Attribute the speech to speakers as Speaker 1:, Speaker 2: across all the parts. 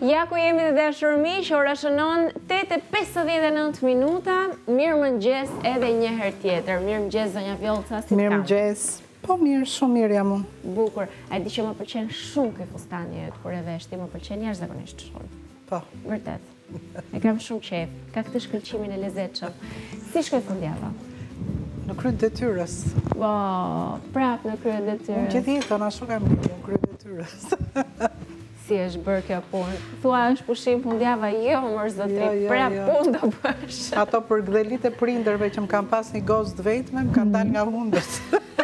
Speaker 1: Ja ku jemi të dashur miq, ora shënon 8:59 minuta. Mirëmëngjes edhe një herë tjetër. Mirëmëngjes zonja Vjollca, si
Speaker 2: Mirëmëngjes. Po mirë, shumë mirë jam unë.
Speaker 1: Bukur. A di që më pëlqen shumë ky fustani yt kur e vesh ti, më pëlqen jashtëzakonisht shumë.
Speaker 2: Po.
Speaker 1: Vërtet. E kam shumë qejf. Ka këtë shkëlqimin e lezetshëm. Si shkoi fundjava?
Speaker 2: Në krye detyrës.
Speaker 1: Po, prap në krye detyrës.
Speaker 2: Unë gjithë jetën ashtu kam bërë në krye detyrës.
Speaker 1: Si është bërë kjo punë? Thua është pushim fundjava, jo, mërë zotri, prap punë do bësh.
Speaker 2: Ato për gdhelit e prindërve që më kam pas një gozë të vetme, më kanë dalë nga hundët.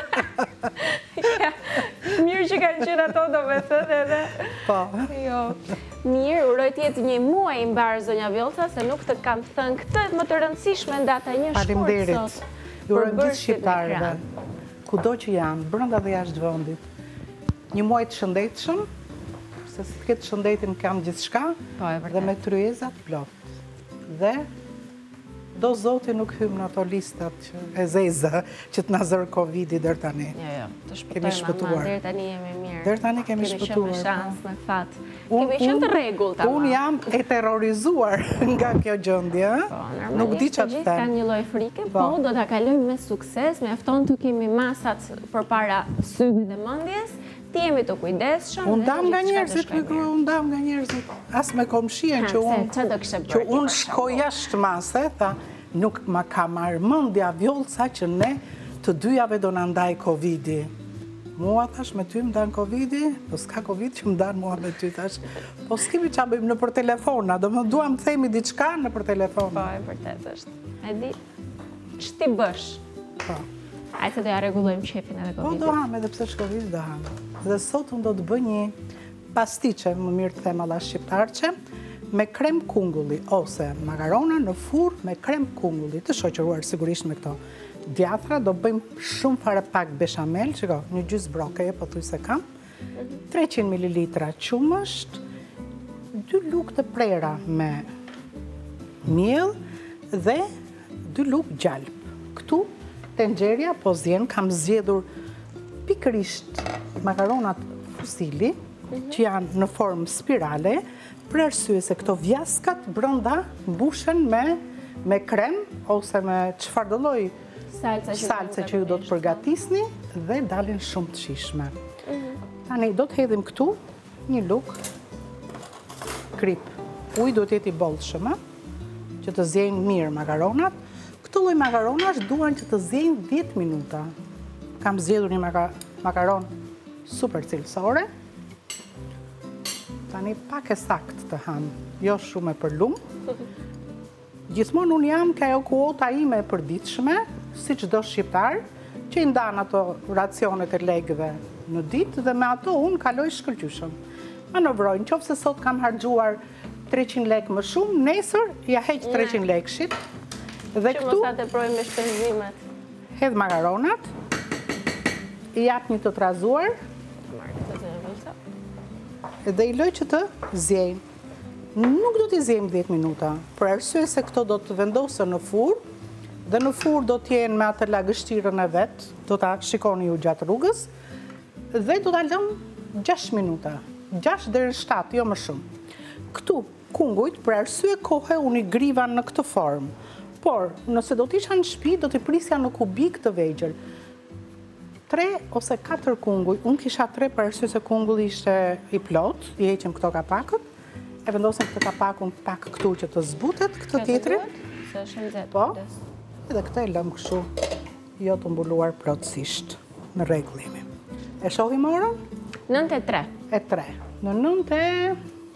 Speaker 1: Mirë që kanë qenë ato, do me thënë edhe.
Speaker 2: Po.
Speaker 1: Jo. Mirë, uroj t'jetë një muaj i mbarë, zonja Vjollca, se nuk të kam thënë këtë më të rëndësishme ndata një shkurt sot.
Speaker 2: Faleminderit. Ju uroj gjithë shqiptarëve, kudo që janë, brenda dhe jashtë vendit. Një muaj të shëndetshëm, se si të ketë shëndetin kam gjithçka, dhe me tryezat plot. Dhe do Zoti nuk hym në ato listat e zeza që të na zër Covidi deri tani.
Speaker 1: Jo, të shpëtojmë, deri tani jemi mirë.
Speaker 2: Deri tani kemi shpëtuar.
Speaker 1: Kemi qenë shans me fat. Kemi qenë të rregullt ama.
Speaker 2: Unë jam e terrorizuar nga kjo gjendje, nuk di çfarë të them.
Speaker 1: Kanë një lloj frike, po do ta kalojmë me sukses, mjafton të kemi masat përpara syve dhe mendjes. Ti jemi të kujdesshëm.
Speaker 2: Unë dam nga njerëzit, as me komshien që unë shkoj jashtë mase, tha, nuk ma ka marrë mendja Vjollca që ne të dyjave do na ndaj Covidi. Mua thash me ty më dan Covidi, po s'ka Covid që më dan mua me ty thash. Po s'kemi ç'a bëjmë në për telefona, do më duam të themi diçka në për telefona.
Speaker 1: Po, e vërtet është. E di, ç'ti bësh?
Speaker 2: Po.
Speaker 1: Ajse do ja rregullojmë qefin edhe Covidit.
Speaker 2: Po do ham, edhe pse shkovidit do ham. Dhe sot unë do të bëj një pastiqe, më mirë të them alla shqiptarçe, me krem kungulli, ose makarona në furrë me krem kungulli, të shoqëruar sigurisht me këto djathra. Do bëjmë shumë fare pak bechamel, shiko, një gjysmë brokeje, po thuj se kam, 300 ml qumësht, 2 lugë të prera me miell dhe 2 lugë gjalp. Këtu tenxherja po zjen, kam zgjedhur pikërisht makaronat fusili, që janë në formë spirale, për arsye se këto vjaskat brenda mbushen me krem, ose me çfarëdo lloj salce që ju do të përgatisni, dhe dalin shumë të shijshme. Tani do të hedhim këtu një lugë krip. Uji duhet të jetë i bollshëm, që të zjejnë mirë makaronat. Këto lloj makaronash duan që të zjejnë 10 minuta. Kam zgjedhur një makaron super cilësore. Tani pak e sakt të ham, jo shumë e përlum. Gjithmonë unë jam ka ajo kuota ime e përditshme, si çdo shqiptar, që i ndan ato racionet e legëve në ditë dhe me ato unë kaloj shkëlqyshëm. Manovroj, nëse sot kam harxuar 300 lekë më shumë, nesër ja heq 300 lekëshit. Dhe
Speaker 1: këtu mos ta teprojmë me shpenzimet.
Speaker 2: Hedh makaronat, i jap një të trazuar, dhe i loj që të zjejnë. Nuk do t'i zjejmë 10 minuta, për arsye se këto do të vendosen në furrë, dhe në furrë do t'jenë me atë lagështirën e vetë, do t'a shikoni ju gjatë rrugës, dhe do t'a lëmë 6 minuta, 6 deri në 7, jo më shumë. Këtu, kungujt, për arsye kohe, unë i griva në këtë formë. Por, nëse do t'isha në shtëpi, do t'i prisja në kubik të vegjël. 3 ose 4 kunguj, unë kisha 3 për arsye se kungulli ishte i plot, i heqim këto kapakët, e vendosim këtë kapakun pak këtu që të zbutet, këtë tjetrin.
Speaker 1: Se është nxehtë.
Speaker 2: Po, edhe këtë e lëm kështu, jo të mbuluar plotësisht, në rregull jemi. E shohim orën?
Speaker 1: 9:03.
Speaker 2: E 3. Në 9:13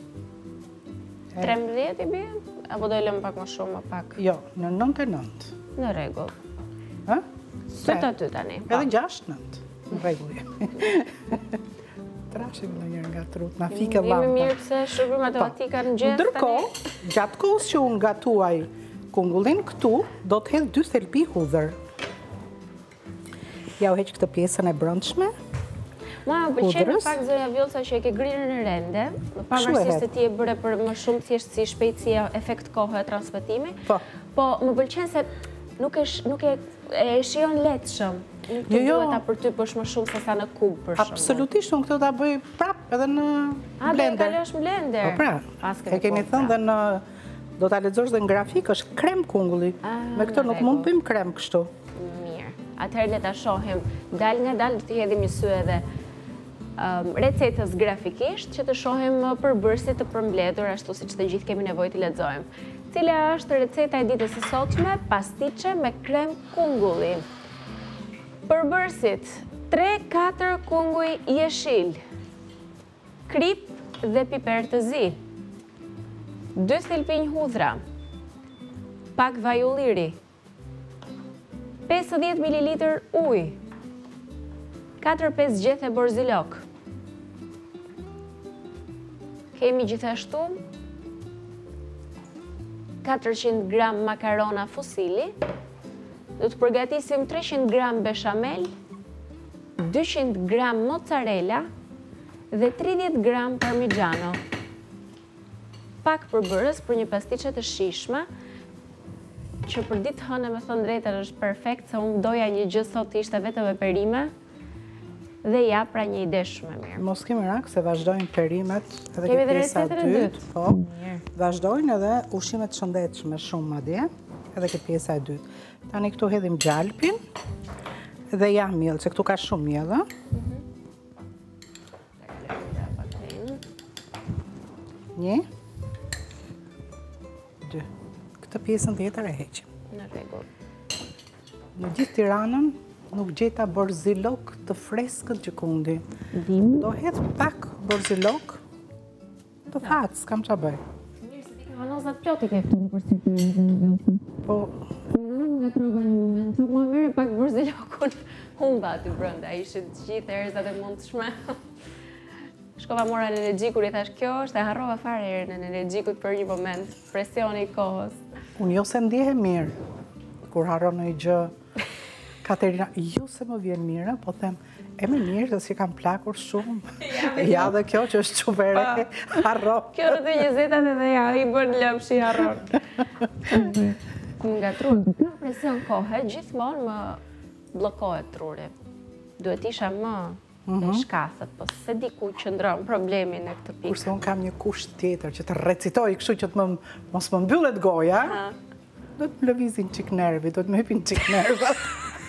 Speaker 1: i bie? Apo do e lëm pak më shumë, më pak?
Speaker 2: Jo, në 9:09.
Speaker 1: Në rregull.
Speaker 2: Ë?
Speaker 1: Sot aty tani.
Speaker 2: Edhe 6:09. Në rregull jemi. Trashim në njërë nga trut, na fike lampa.
Speaker 1: Jemi mirë pëse shërbim matematika në gjithë tani.
Speaker 2: Ndërkohë, gjatë kohës që unë gatuaj kungullin, këtu do të hedh 2 thelpi hudhër. Ja u heq këtë pjesën e brendshme.
Speaker 1: Mua më pëlqen në fakt zonja Vjollca që e ke grirë në rende, pavarësisht se ti e bëre për më shumë thjeshtësi, shpejtësi, efekt kohë e transmetimi. Po më pëlqen se nuk e shijon lehtëshëm. Nuk të duhet ta përtypësh më shumë se sa në kub, për shembull.
Speaker 2: Absolutisht, unë këtë ta bëj prap edhe në blender.
Speaker 1: Do e kalosh blender?
Speaker 2: Po pra, e kemi thënë dhe në... Do ta lexosh dhe në grafik, është krem kungulli. Me këtë nuk mund bëjmë krem kështu.
Speaker 1: Mirë. Atëherë le ta shohim. Dal nga dal të hedhim një sy edhe recetës grafikisht që të shohim përbërësit të përmbledhur ashtu siç të gjithë kemi nevojë të lexojmë. Cila është receta e ditës së sotme? Pastiçe me krem kungulli. Përbërësit: 3-4 kunguj jeshil, krip dhe piper të zi, 2 thelpinj hudhra, pak vaj ulliri, 50 ml ujë, 4-5 gjethe borzilok. Kemi gjithashtu 400 gram makarona fusili, do të përgatisim 300 gram bechamel, 200 gram mozzarella dhe 30 gram parmigiano. Pak përbërës për një pastiçe të shishme, që për ditë hënë me thënë drejtën është perfekt, se unë doja një gjë sot ishte vetëm me perime, dhe ja pra një ide shumë e mirë.
Speaker 2: Mos kemi rak se vazhdojnë perimet edhe ke pjesa dytë. Po, vazhdojnë edhe ushqimet shëndetshme shumë madje, edhe ke pjesa e dytë. Tani këtu hedhim gjalpin dhe ja miell, se këtu ka shumë miell, ë? Një. 2. Këtë pjesën tjetër e heqim.
Speaker 1: Në rregull.
Speaker 2: Në gjithë Tiranën nuk gjeta borzilok të freskët gjikundi. Do hedh pak borzilok, do fat, s'kam qa bëj.
Speaker 1: Mirë, se ti ka vanozat ploti ke këtu në përsipër në vjotën.
Speaker 2: Po...
Speaker 1: Nga trova një moment, të mua mërë pak borzilokun humba aty brënda, ishte gjithë erëzat e mundshme. Shkova mora në energjikun, i thash, kjo është e harrova fare erën në energjikut për një moment, presioni i kohës.
Speaker 2: Unë jo se ndjehe mirë, kur harron në i gjë, Katerina, jo se më vjen mirë, po them, e më mirë se si kam plakur shumë. Ja dhe kjo që është quvere, harron.
Speaker 1: Kjo në të njëzetat edhe ja, i bën lëmsh i harron. Nga truri, kjo presion kohë, gjithmonë më blokohet truri. Duhet isha më në shkathët, po se di ku qëndron problemi në këtë pikë.
Speaker 2: Kurse unë kam një kusht tjetër që të recitoj kështu që të mos më mbyllet goja, do të më lëvizin qik nervi, do të më hepin qik nervat.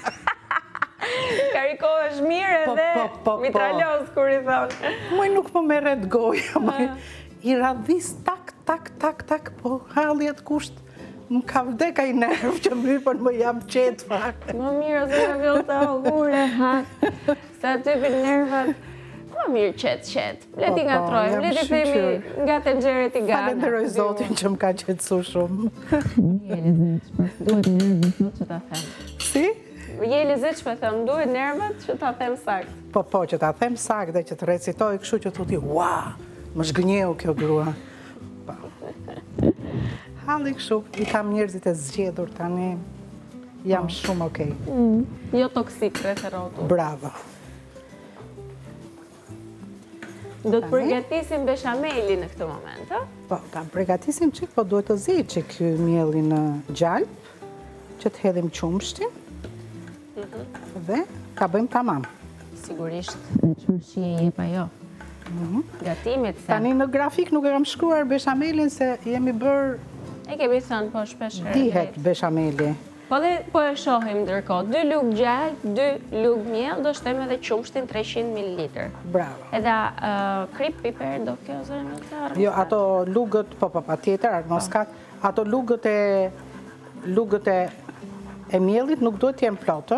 Speaker 1: Karikohesh mirë edhe mitralos, kur i thonë.
Speaker 2: Muj nuk më merret goja, i radhis tak, po haljet kusht më ka vdeka i nerv që më hypën më jam qetë fare.
Speaker 1: Më mirë ose në vjellë të augure, sa të hypin nervat. Më mirë qetë. Leti nga trojmë, leti themi nga të nxeret i gana.
Speaker 2: Falenderoj Zotin që më ka qetësu shumë.
Speaker 1: Jeli zëqme, duhet nervët sot që ta them.
Speaker 2: Si?
Speaker 1: Jeli zëqme, them, duhet nervët që ta them sakt.
Speaker 2: Po, që ta them sakt dhe që të recitoj kështu që të ti, ua, më shgënjeu kjo grua. Halli kështu, i kam njerëzit e zgjedhur tani, jam shumë okej.
Speaker 1: Jo toksik, rreth e rrotull.
Speaker 2: Bravo.
Speaker 1: Do të përgatisim bechameli në këtë moment, a?
Speaker 2: Po, ta përgatisim qik, po duhet të zi qik mielli në gjalp, që të hedhim qumshtin, dhe ka bëjmë tamam.
Speaker 1: Sigurisht, në qërshie jepa jo. Gatimit se...
Speaker 2: Tani në grafik nuk e kam shkruar bechamelin se jemi bërë...
Speaker 1: E kemi thënë, po shpesh herë.
Speaker 2: Dihet bechameli.
Speaker 1: Po dhe po e shohim ndërkohë, 2 lugë gjalp, 2 lugë miell, do shtem edhe qumshtin 300 ml.
Speaker 2: Bravo.
Speaker 1: Edhe krip, piper, do kjo zërë me të arë?
Speaker 2: Jo, ato lugët, po, tjetër, arnoskat, ato lugët e miellit nuk duhet t'jem plotë.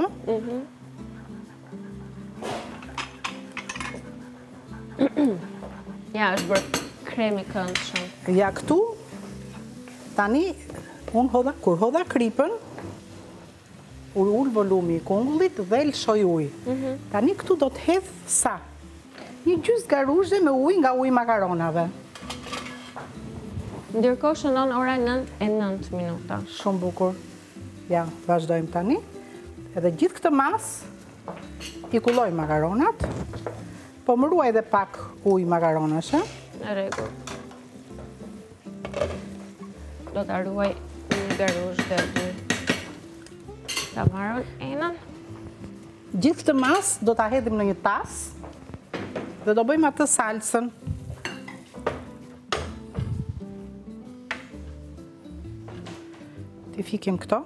Speaker 1: Ja, është bërë kremi këndshëm.
Speaker 2: Ja, këtu, tani, kur hodha kripën, ull volumi i kungullit dhe lëshoj ujë. Tani këtu do të hedh sa? Një gjysmë garuzhe me ujë nga uji makaronave.
Speaker 1: Ndërkohë shënon ora 9:09 minuta.
Speaker 2: Shumë bukur. Ja, vazhdojmë tani. Edhe gjithë këtë mas, i kulloj makaronat, po më ruaj dhe pak ujë makaronash,
Speaker 1: Në rregull. Do ta ruaj një garuzh dhe 2 tamaron enën.
Speaker 2: Gjithë të mas do ta hedhim në një tas dhe do bëjmë atë salsën. Ti fikim këto.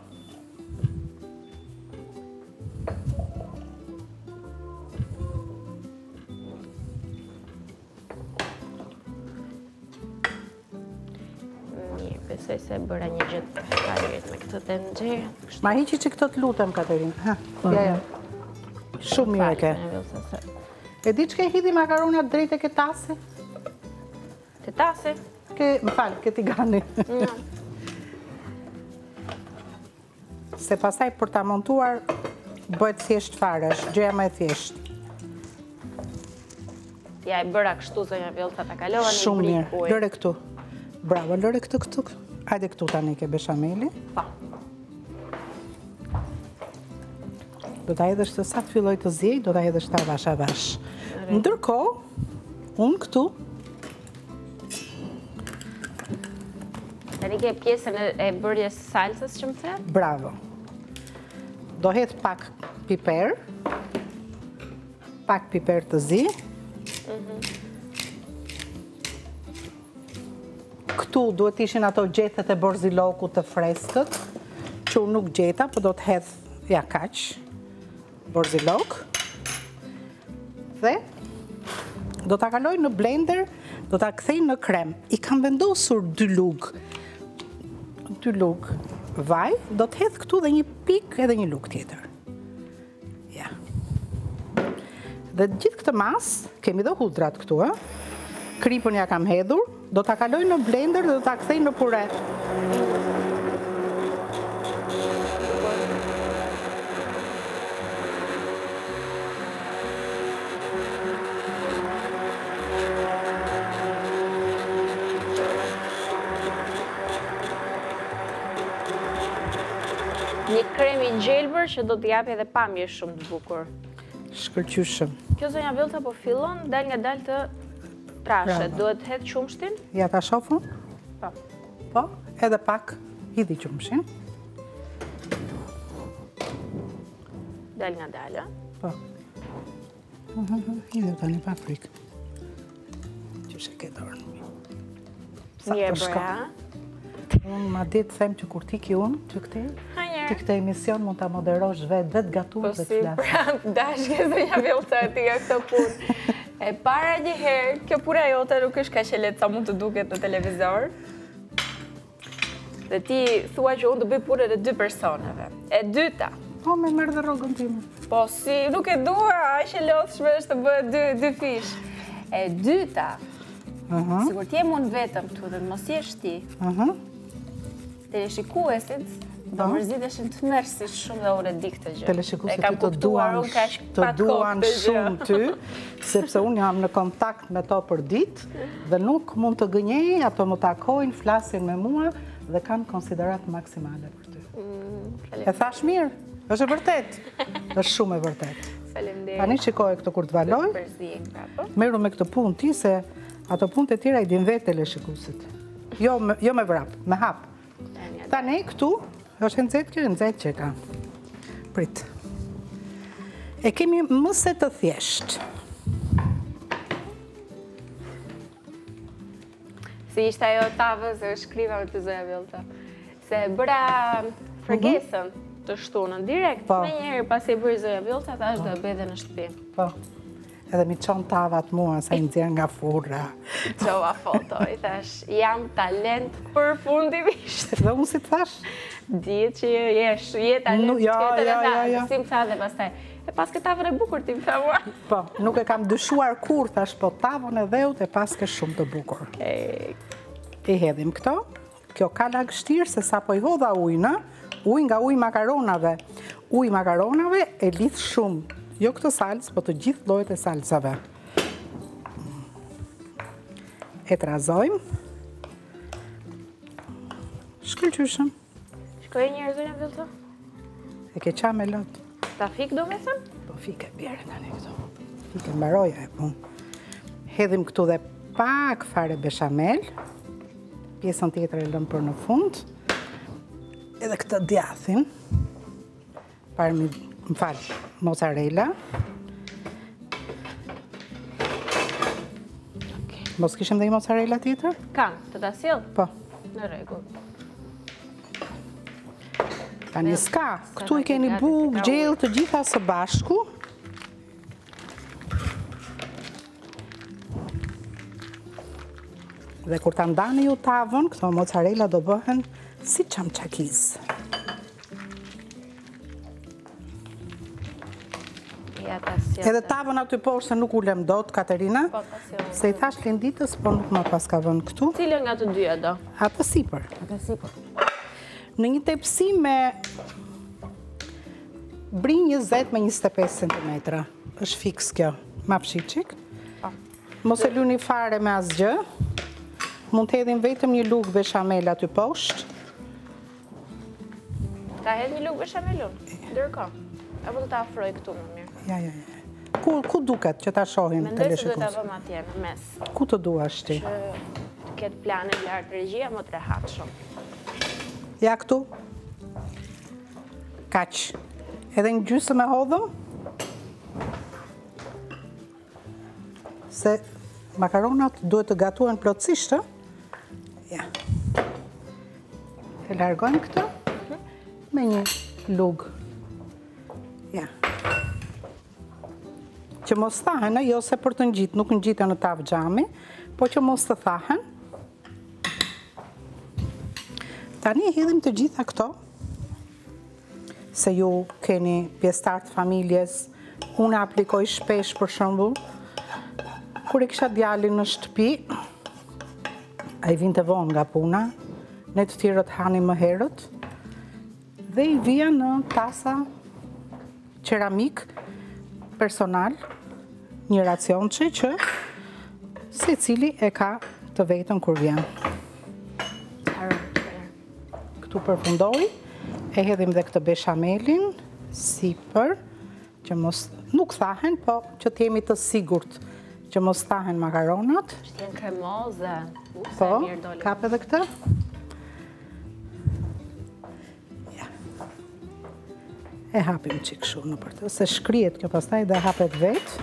Speaker 1: Besoj se bëra një gjë të farit me këtë tenxherë.
Speaker 2: Ma hiqi që këtë të lutem, Katerin. Ja. Shumë mirë ke. E di që ke hidhi makaronat drejt e ke tasi?
Speaker 1: Te tasi?
Speaker 2: Më falë, ke tigani. Se pasaj për ta montuar, bëhet thjesht fare, është gjëja më e thjesht.
Speaker 1: Ja, e bëra kështu, zonja Vjolta, ta kalova në i
Speaker 2: Shumë mirë,
Speaker 1: brikuj.
Speaker 2: lëre këtu. Bravo, lëre këtu. Hajde këtu tani ke beshameli.
Speaker 1: Pa.
Speaker 2: Do ta hedhësh të sa të filloj të zjej, do ta hedhësh ta avash. Ndërkohë, unë këtu,
Speaker 1: Tani ke pjesën e bërjes salsës që më the?
Speaker 2: bravo. Do hedh pak piper të zi. Këtu duhet ishin ato gjethet e borzilokut të freskët, që unë nuk gjeta, po do të hedh, ja kaq, borzilok. Dhe do ta kaloj në blender, do ta kthej në krem. I kam vendosur 2 lugë vaj, do të hedh këtu dhe një pik edhe një lugë tjetër. Ja. Dhe gjithë këtë mas, kemi dhe hudrat këtu, kripën ja kam hedhur, do ta kaloj në blender dhe do ta kthej në pure.
Speaker 1: Një krem i gjelbër që do t'japi edhe pamje shumë të bukur.
Speaker 2: Shkëlqyshëm.
Speaker 1: Kjo zonja Vjolta po fillon dal nga dal të trashet. Duhet hedh qumshtin?
Speaker 2: Ja ta shofun?
Speaker 1: Po.
Speaker 2: Po, edhe pak hidhi qumshin.
Speaker 1: Dal nga dal,
Speaker 2: Po. Hidhi tani pa frikë. Qyshe ke dorën.
Speaker 1: Mirë bra.
Speaker 2: Unë ma ditë them që kur tiki unë, që këte, ti këtë emision mund të moderosh vetë gatuar dhe të flasë.
Speaker 1: Po si prap, dashke zonja Vjolta ti nga këtë punë. E para një herë, kjo pura jote nuk është ka që letë sa mund të duket në televizor. Dhe ti thua që unë të bëj punën e 2 personave. E dyta.
Speaker 2: Po, me mërë dhe rogën time.
Speaker 1: Po si, nuk e dua, a që lodhshme është të bëhet 2 fish. E dyta, sigur t'jem unë vetëm këtu dhe mos jesh ti, teleshikuesit do mërziteshin të mërësit shumë dhe unë e di këtë gjë.
Speaker 2: Teleshikuesit të duan shumë ty, sepse unë jam në kontakt me to për ditë dhe nuk mund të gënjej, ato më takojnë, flasin me mua dhe kanë konsiderat maksimale për ty. E thash mirë, është e vërtet, është shumë e vërtet. Tani shikoj këtë kur të valoj, meru me këtë punë ti se ato punë të tjera i din vetë teleshikuesit. Jo me vrap, me hap. Tani këtu, është nxehtë kjo, nxehtë që ka. Prit. E kemi mëse të thjeshtë.
Speaker 1: Si ishte ajo tavës e shkriva me të zonja Vjolta. Se bëra fërgesën të shtunën direkt, me njerë pas e bërë zonja Vjolta, ta është do e bëjë dhe në shtëpi.
Speaker 2: Po. Edhe mi qonë tavat mua, sa i nëzirë nga furra.
Speaker 1: Qova foto, i thash, jam talent për fundimisht.
Speaker 2: Dhe unë si të thash?
Speaker 1: Ditë që je talent, si më tha dhe pastaj. E pas ke tavën e bukur, ti më tha mua.
Speaker 2: Po, nuk e kam dyshuar kur, thash, po tavën e dheut e pas ke shumë të bukur. I hedhim këto, kjo ka lagështirë se sa po i hodha ujnë, uj nga uj makaronave. Uj makaronave e lidh shumë. Jo këtë salsë, po të gjithë llojet e salsave. E trazojmë. Shkëlqyshëm.
Speaker 1: Shkoj njërë zonja Vjolta?
Speaker 2: E ke qa me lot.
Speaker 1: Ta fik do me thëm?
Speaker 2: Po fike bjerë tani këtu. Fike mbaroja e punë. Hedhim këtu dhe pak fare beshamel. Pjesën tjetër e lëm për në fund. Edhe këtë djathin. Parmi më falë, mozzarella. Mos kishim dhe i mozzarella tjetër?
Speaker 1: Kam, të ta sjell?
Speaker 2: Po.
Speaker 1: Në rregull.
Speaker 2: Tani s'ka, këtu i keni bukë, gjellë, të gjitha së bashku. Dhe kur ta ndani ju tavën, këto mozzarella do bëhen si çamçakiz.
Speaker 1: Ja ta sjell.
Speaker 2: Edhe tavën aty poshtë nuk ulem dot, Katerina,
Speaker 1: Po, ta sjell.
Speaker 2: se i thash Linditës, po nuk më pas ka vënë këtu.
Speaker 1: Cilën nga të dyja do?
Speaker 2: Atë sipër.
Speaker 1: Atë sipër.
Speaker 2: Në një tepsi me brinj 20 me 25 cm. Është fiks kjo. Ma pshiqik.
Speaker 1: Po.
Speaker 2: Mos e luni fare me asgjë. Mund të hedhim vetëm një lugë bechamel aty poshtë.
Speaker 1: Ta hedh një lugë beshamelun, ndërkohë. Apo do ta afroj këtu më mirë?
Speaker 2: Ja. Ku duket që ta shohim
Speaker 1: Mendoj se duhet ta
Speaker 2: teleshikues?
Speaker 1: vëmë atje në mes.
Speaker 2: Ku të duash ti?
Speaker 1: Që të ketë planin lart regjia më të rehatshëm.
Speaker 2: Ja këtu. Kaq. Edhe një gjysmë e hodhëm. Se makaronat duhet të gatuhen plotësisht, ë? Ja. E largojmë këtë me një lugë. Ja. Që mos thahen, jo se për të ngjitë, nuk ngjiten në tavë xhami, po që mos të thahen. Tani hedhim të gjitha këto, se ju keni pjesëtar të familjes, unë aplikoj shpesh për shembull, kur e kisha djalin në shtëpi, ai vinte vonë nga puna, ne të tjerët hanim më herët, dhe i vija në tasa qeramik personal, një racionçe që secili e ka të vetën kur vjen. Këtu përfundoj, e hedhim dhe këtë beshamelin sipër, që mos nuk thahen, po që t'jemi të sigurt që mos thahen makaronat.
Speaker 1: Që t'jenë kremoze, se
Speaker 2: Po,
Speaker 1: mirë dole.
Speaker 2: kap edhe këtë. Ja. E hapim qik shumë në për të, se shkrihet kjo pastaj dhe hapet vetë.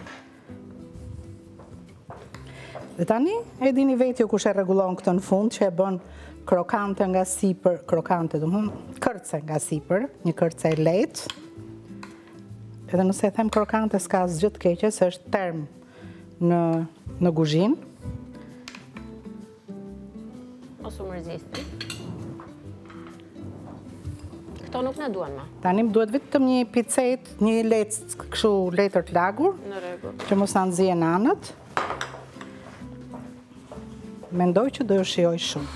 Speaker 2: Dhe tani, e dini vetë ju kush e rregullon këtë në fund, që e bën krokante nga sipër, krokante do më kërce nga sipër, një kërce e lehtë. Edhe nëse e them krokante s'ka asgjë të keqe, se është term në kuzhinë.
Speaker 1: Mos u mërzisni. Këto nuk na duan më.
Speaker 2: Tani më duhet vetëm një picet, një lecë kështu letër të lagur,
Speaker 1: Në rregull.
Speaker 2: që mos na nxjehen anët. Mendoj që do ju shijoj shumë.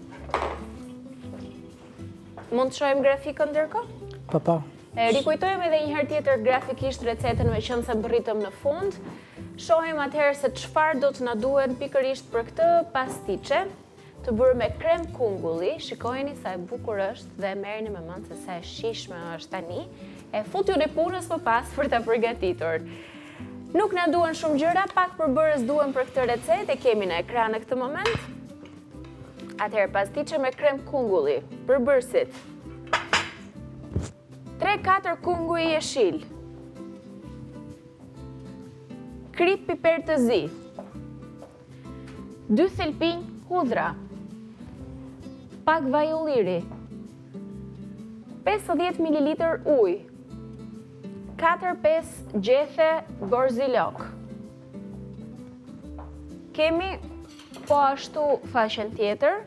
Speaker 1: Mund të shohim grafikën ndërkohë?
Speaker 2: Po.
Speaker 1: E rikujtojmë edhe një herë tjetër grafikisht recetën me qenë se mbërritëm në fund. Shohim atëherë se çfarë do të na duhen pikërisht për këtë pastiçe, të bërë me krem kungulli. Shikojeni sa e bukur është dhe merrni me mend se sa e shijshme është tani. E futuni punës më pas për ta përgatitur. Nuk na duhen shumë gjëra, pak përbërës duhen për këtë recetë, e kemi në ekran në këtë moment. Atëherë pastiçe me krem kungulli, përbërësit. 3-4 kunguj jeshil, krip piper të zi, 2 thelpinj hudhra, pak vaj ulliri, 50 ml ujë, 4-5 gjethe borzilok. Kemi po ashtu faqen tjetër,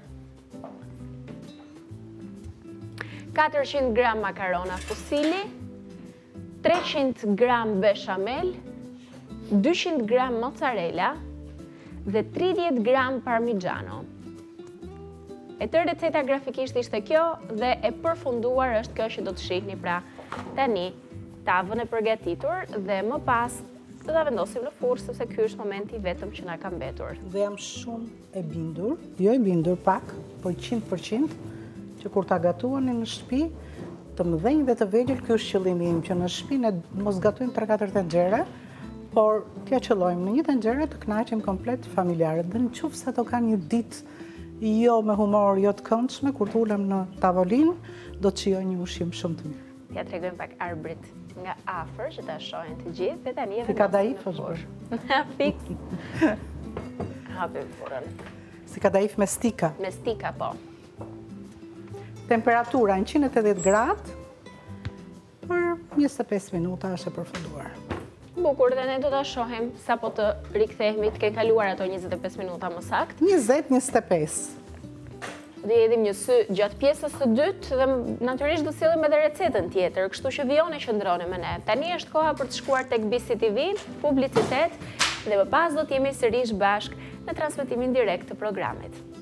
Speaker 1: 400 gram makarona fusili, 300 gram bechamel, 200 gram mozzarella dhe 30 gram parmigiano. E të receta grafikisht ishte kjo dhe e përfunduar është kjo që do të shihni pra tani tavën e përgatitur dhe më pas do ta vendosim në furrë sepse ky është momenti vetëm që na ka mbetur.
Speaker 2: Dhe jam shumë e bindur, jo e bindur pak, po 100%, që kur ta gatuani në shtëpi, të mëdhenj dhe të vegjël, ky është qëllimi im, që në shtëpi ne mos gatojmë 3-4 tenxhere, por t'ja qëllojmë në një tenxhere të kënaqem komplet familjarët. Dhe nëse ato kanë një ditë jo me humor, jo të këndshme, kur t'ulem në tavolinë, do të shijoj një ushqim shumë të mirë.
Speaker 1: T'ja tregojmë pak arbrit nga afër që ta shohin të gjithë dhe tani
Speaker 2: Si kadaif është bërë.
Speaker 1: Fiks. Hapim furrën.
Speaker 2: Si kadaif me stika.
Speaker 1: Me stika, po.
Speaker 2: Temperatura 180 gradë për 25 minuta është e përfunduar.
Speaker 1: Bukur, dhe ne do ta shohim sa po të rikthehemi, të ke kaluar ato 25 minuta më saktë.
Speaker 2: 20-25.
Speaker 1: Do jedhim një sy gjatë pjesës së dytë dhe natyrisht do sillim edhe recetën tjetër, kështu që vijoni qëndroni me ne. Tani është koha për të shkuar tek BCTV, publicitet dhe më pas do të jemi sërish bashk në transmetimin direkt të programit.